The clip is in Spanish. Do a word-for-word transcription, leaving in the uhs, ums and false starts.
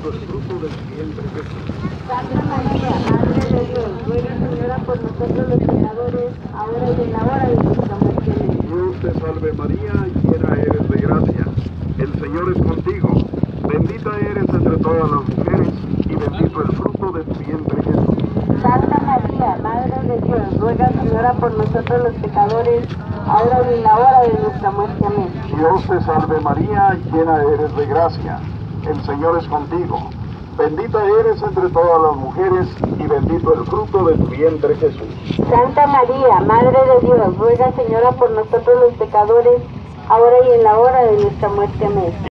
bendito el fruto de tu vientre, Jesús. Santa María, Madre de Dios, ruega, Señora, por nosotros los pecadores, ahora y en la hora de nuestra muerte. Amén. Dios te salve María, llena eres de gracia. El Señor es contigo. Bendita eres entre todas las mujeres, y bendito el fruto de tu vientre, Jesús. Santa María, Madre de Dios, ruega, Señora, por nosotros los pecadores, ahora y en la hora de nuestra muerte. Amén. Dios te salve María, llena eres de gracia. El Señor es contigo. Bendita eres entre todas las mujeres, y bendito el fruto de tu vientre, Jesús. Santa María, Madre de Dios, ruega, Señora, por nosotros los pecadores, ahora y en la hora de nuestra muerte. Amén.